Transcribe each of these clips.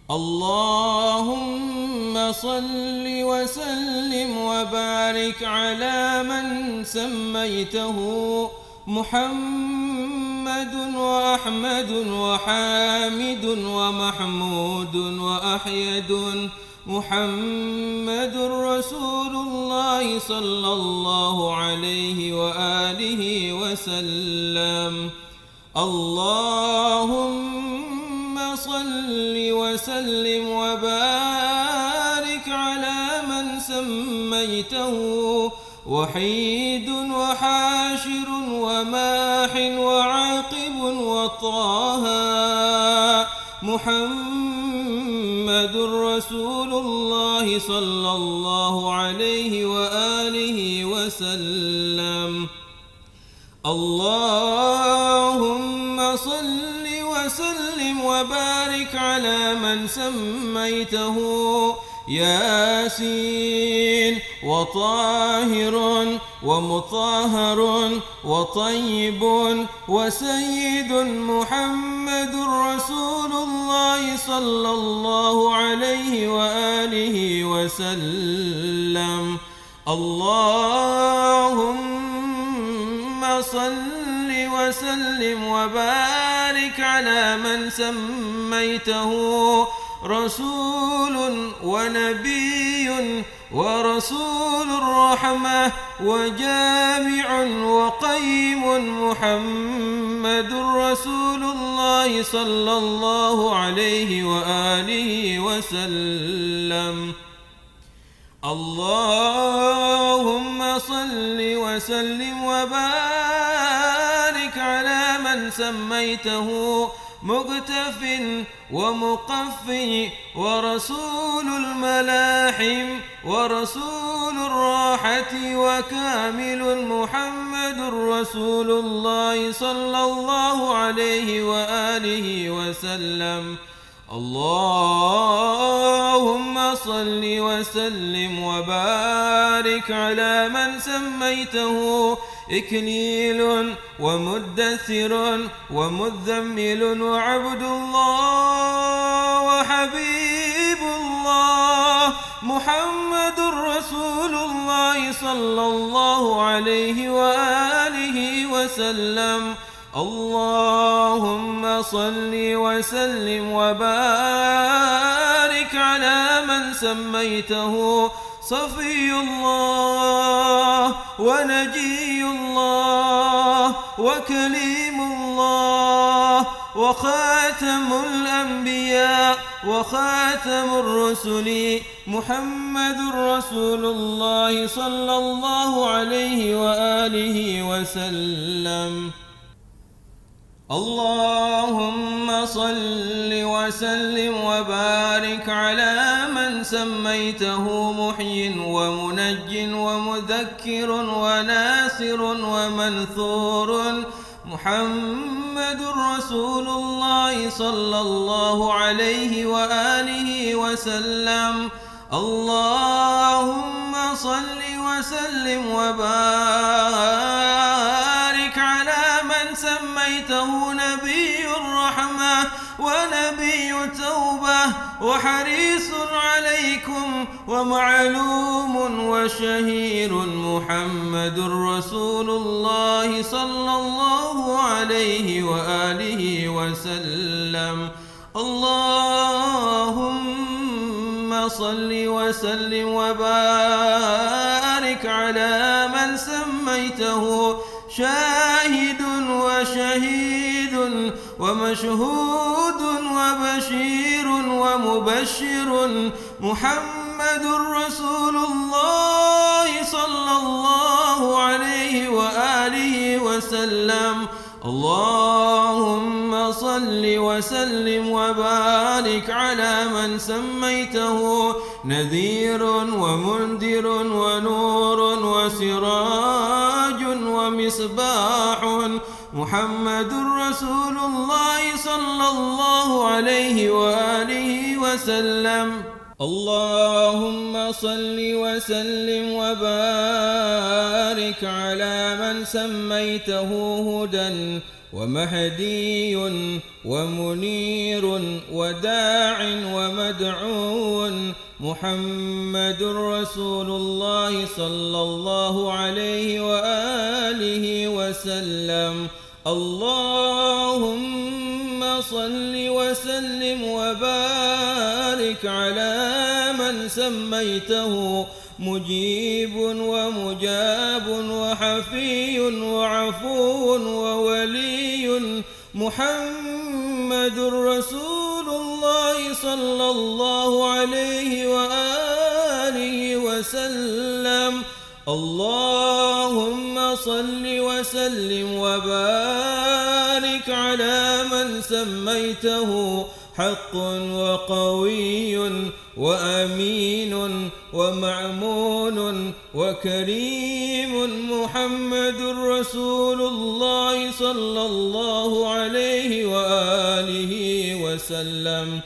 اللهم صل وسلم وبارك على من سميته محمد وأحمد وحامد ومحمود وأحيد محمد رسول الله صلى الله عليه وآله وسلم. اللهم صل وسلم وبارك على من سميته وحيد وحاشر وماح وعاقب وطه محمد رسول الله صلى الله عليه وآله وسلم. اللهم صل وسلم وبارك على من سميته ياسين وطاهر ومطهر وطيب وسيد محمد رسول الله صلى الله عليه وآله وسلم. اللهم صل وسلم وبارك على من سميته رسول ونبي ورسول الرحمة وجامع وقيم محمد رسول الله صلى الله عليه وآله وسلم. اللهم صل وسلم وبارك على من سميته مقتف ومقفي ورسول الملاحم ورسول الراحة وكامل محمد رسول الله صلى الله عليه وآله وسلم. اللهم صل وسلم وبارك على من سميته إكليل ومدثر ومزمل وعبد الله وحبيب الله محمد رسول الله صلى الله عليه وآله وسلم. اللهم صل وسلم وبارك على من سميته صفي الله ونجي الله وكليم الله وخاتم الأنبياء وخاتم الرسل محمد رسول الله صلى الله عليه وآله وسلم. اللهم صل وسلم وبارك على من سميته محي ومنج ومذكر وناصر ومنثور محمد رسول الله صلى الله عليه وآله وسلم. اللهم صل وسلم وبارك على من سميته نبي الرحمة ونبي توبة وحريص عليكم ومعلوم وشهير محمد رسول الله صلى الله عليه وآله وسلم. اللهم صل وسلم وبارك على من سميته شاهد وشهيد ومشهود وبشير ومبشر محمد رسول الله صلى الله عليه وآله وسلم. اللهم صل وسلم وبارك على من سميته نذير ومنذر ونور وسراج ومصباح محمد رسول الله صلى الله عليه وآله وسلم. اللهم صل وسلم وبارك على من سميته هدى ومهدي ومنير وداع ومدعو محمد رسول الله صلى الله عليه وآله وسلم. اللهم صل وسلم وبارك على من سميته مجيب ومجاب وحفي وعفو وولي محمد رسول الله صلى الله عليه وآله وسلم. اللهم صل وسلم وبارك على من سميته حق وقوي وأمين ومعمون وكريم محمد رسول الله صلى الله عليه وآله وسلم.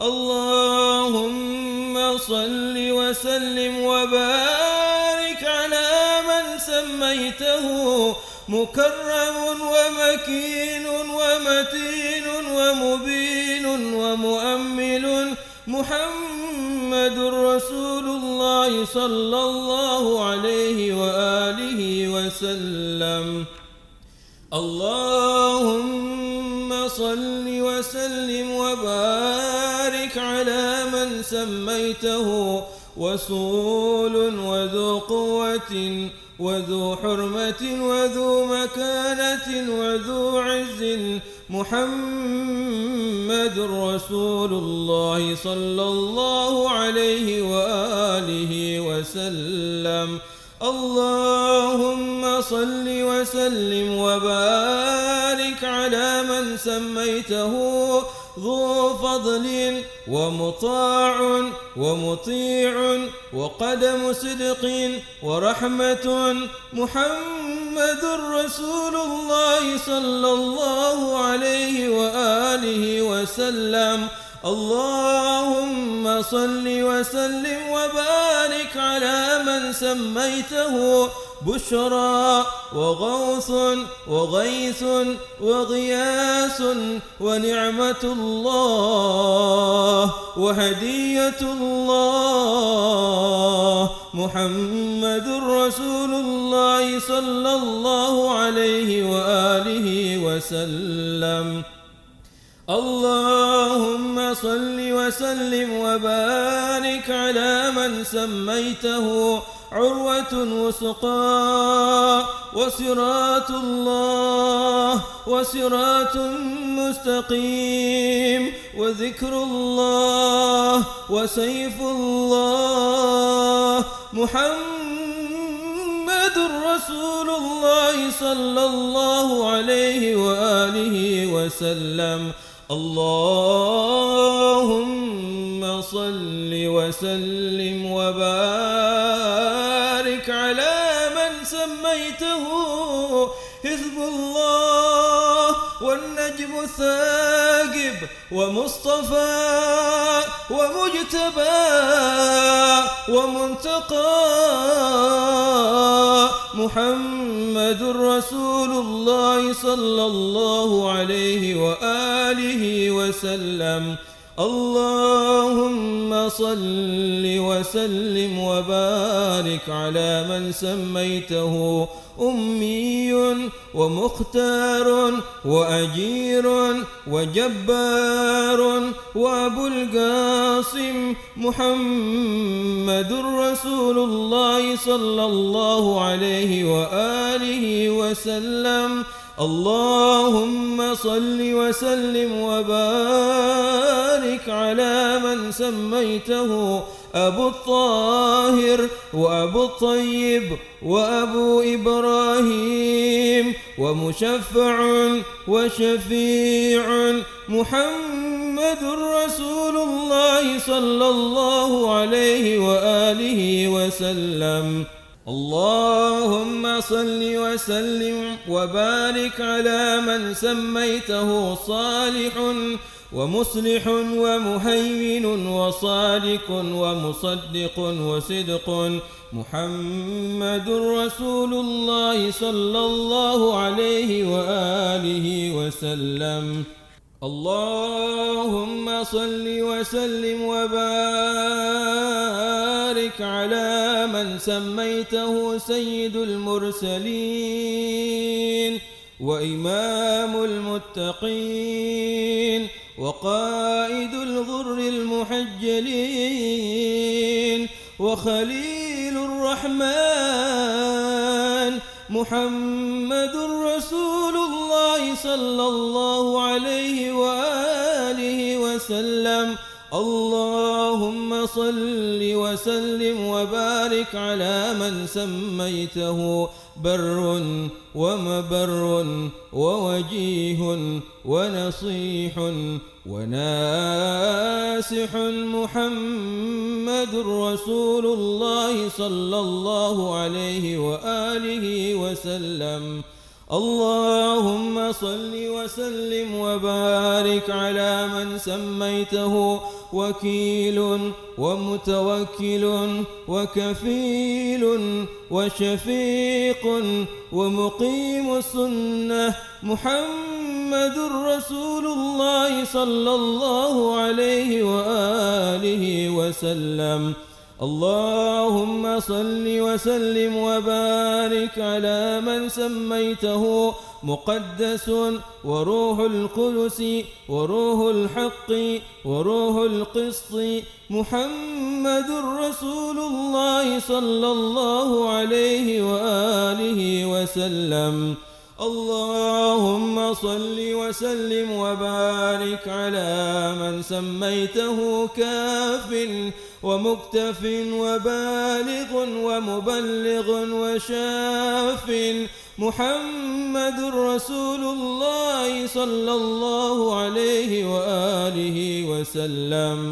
اللهم صل وسلم وبارك على من سميته مكرم ومكين ومتين ومبين ومؤمل محمد رسول الله صلى الله عليه وآله وسلم. اللهم صل وسلم وبارك على من سميته وصول وذو قوة وذو حرمة وذو مكانة وذو عز محمد رسول الله صلى الله عليه وآله وسلم. اللهم صل وسلم وبارك على من سميته ذو فضل ومطاع ومطيع وقدم صدق ورحمة محمد رسول الله صلى الله عليه وآله وسلم. اللهم صل وسلم وبارك على من سميته بشرى وغوث وغيث وغياث ونعمة الله وهدية الله محمد رسول الله صلى الله عليه وآله وسلم. اللهم صل وسلم وبارك على من سميته عروة وسقى وصراط الله وصراط مستقيم وذكر الله وسيف الله محمد رسول الله صلى الله عليه وآله وسلم. اللهم صل وسلم وبارك على من سميته حزب الله والنجم الثاقب ومصطفى ومجتبى ومنتقى محمد رسول الله صلى الله عليه وآله وسلم. اللهم صل وسلم وبارك على من سميته أمي ومختار وأجير وجبار وأبو القاسم محمد رسول الله صلى الله عليه وآله وسلم. اللهم صل وسلم وبارك على من سميته أبو الطاهر وأبو الطيب وأبو إبراهيم ومشفع وشفيع محمد رسول الله صلى الله عليه وآله وسلم. اللهم صل وسلم وبارك على من سميته صالح ومصلح ومهيمن وصادق ومصدق وصدق محمد رسول الله صلى الله عليه وآله وسلم. اللهم صل وسلم وبارك على من سميته سيد المرسلين وإمام المتقين وقائد الغر المحجلين وخليل الرحمن محمد رسول الله صلى الله عليه وآله وسلم. اللهم صل وسلم وبارك على من سميته بر ومبر ووجيه ونصيح وناسح محمد رسول الله صلى الله عليه وآله وسلم. اللهم صل وسلم وبارك على من سميته وكيل ومتوكل وكفيل وشفيق ومقيم السنة محمد رسول الله صلى الله عليه وآله وسلم. اللهم صل وسلم وبارك على من سميته مقدس وروح القدس وروح الحق وروح القسط محمد رسول الله صلى الله عليه وآله وسلم. اللهم صل وسلم وبارك على من سميته كاف ومكتف وبالغ ومبلغ وشاف محمد رسول الله صلى الله عليه وآله وسلم.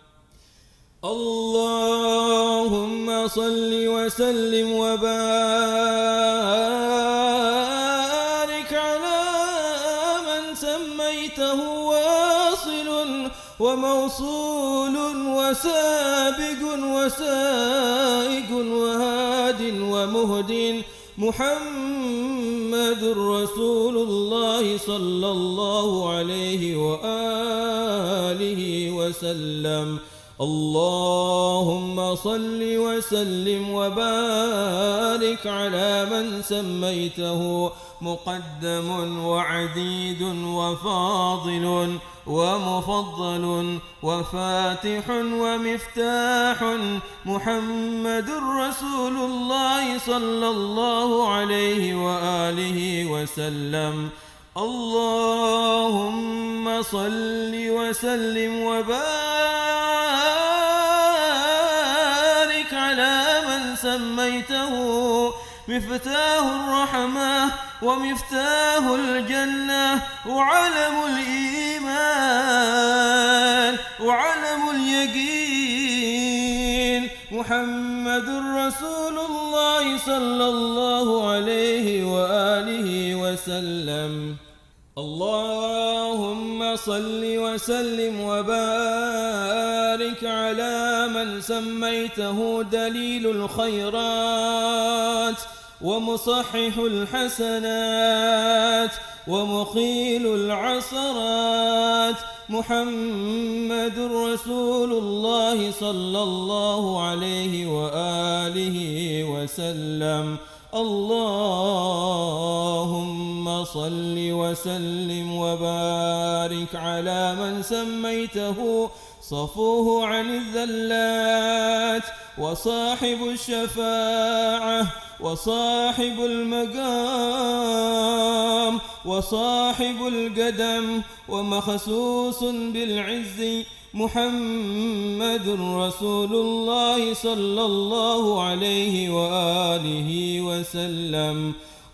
اللهم صل وسلم وبارك على من سميته واصل وموصول وسابق وسائق وهاد ومهد محمد رسول الله صلى الله عليه وآله وسلم. اللهم صل وسلم وبارك على من سميته مقدم وعديد وفاضل ومفضل وفاتح ومفتاح محمد رسول الله صلى الله عليه وآله وسلم. اللهم صل وسلم وبارك على من سميته مفتاح الرحمة ومفتاح الجنة وعلم الإيمان وعلم اليقين محمد رسول الله صلى الله عليه وآله وسلم. اللهم صل وسلم وبارك على من سميته دليل الخيرات ومصحح الحسنات ومقيل العثرات محمد رسول الله صلى الله عليه وآله وسلم. اللهم صل وسلم وبارك على من سميته صفوه عن الذلات وصاحب الشفاعة وصاحب المقام وصاحب القدم ومخصوص بالعز محمد رسول الله صلى الله عليه وآله وسلم.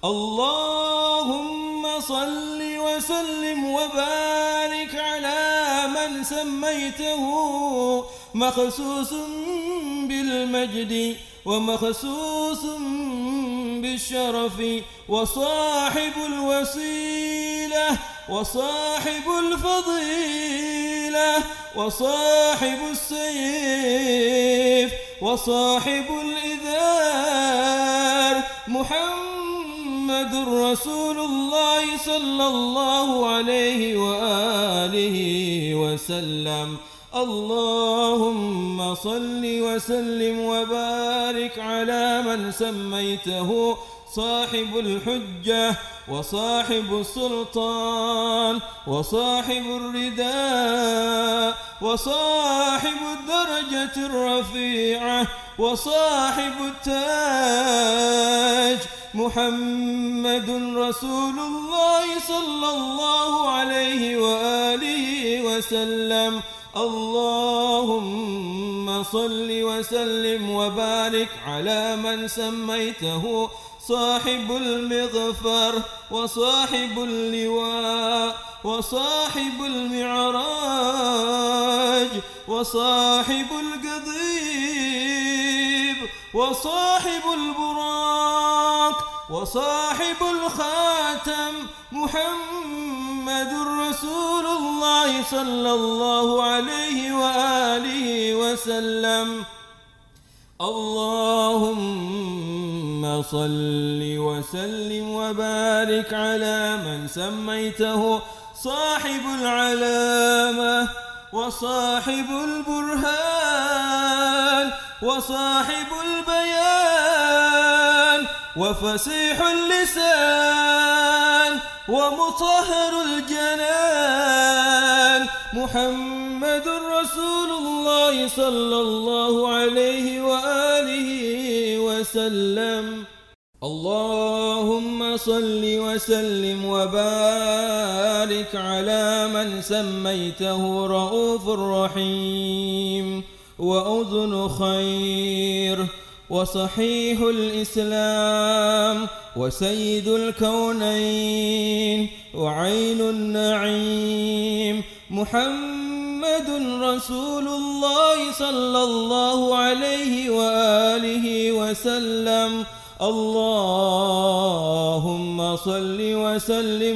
اللهم صل وسلم وبارك على من سميته مخصوص بالمجد ومخصوص بالشرف وصاحب الوسيلة وصاحب الفضيلة الوسيلة وصاحب السيف وصاحب الإذار محمد رسول الله صلى الله عليه وآله وسلم. اللهم صل وسلم وبارك على من سميته صاحب الحجة وصاحب السلطان وصاحب الرداء وصاحب الدرجة الرفيعة وصاحب التاج محمد رسول الله صلى الله عليه وآله وسلم. اللهم صل وسلم وبارك على من سميته صاحب المغفر وصاحب اللواء وصاحب المعراج وصاحب القضيب وصاحب البراق وصاحب الخاتم محمد رسول الله صلى الله عليه وآله وسلم. اللهم صل وسلم وبارك على من سميته صاحب العلامة وصاحب البرهان وصاحب البيان وفصيح اللسان ومطهر الجنان محمد رسول الله صلى الله عليه وآله وسلم. اللهم صل وسلم وبارك على من سميته رؤوف رحيم وأذن خير وصحيح الإسلام وسيد الكونين وعين النعيم محمد رسول الله صلى الله عليه وآله وسلم. اللهم صل وسلم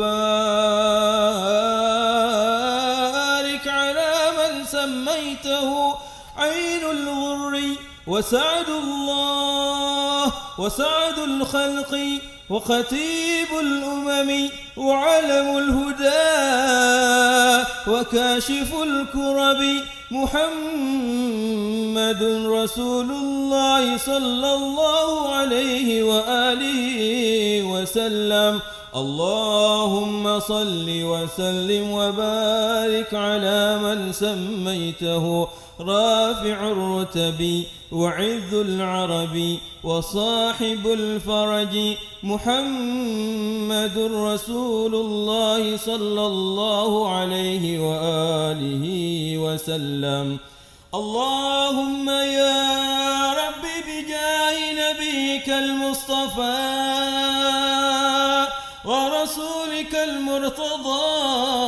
وبارك على من سميته عين الغر وسعد الله وسعد الخلق وخطيب الأمم وعلم الهدى وكاشف الكرب محمد رسول الله صلى الله عليه وآله وسلم. اللهم صل وسلم وبارك على من سميته رافع الرتب وعز العرب وصاحب الفرج محمد رسول الله صلى الله عليه وآله وسلم. اللهم يا رب بجاه نبيك المصطفى ورسولك المرتضى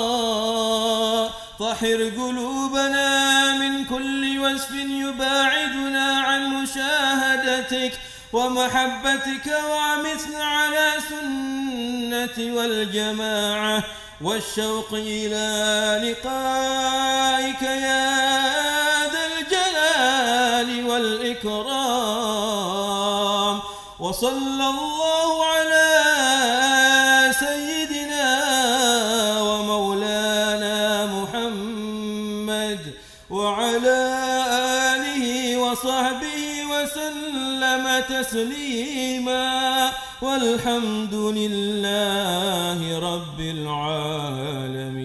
طهر قلوبنا من كل وصف يباعدنا عن مشاهدتك ومحبتك وأمتنا على سنة والجماعة والشوق إلى لقائك يا ذا الجلال والإكرام. وصلى الله على سيدنا ومولانا محمد وعلى آله وصحبه وسلم تسليما والحمد لله رب العالمين.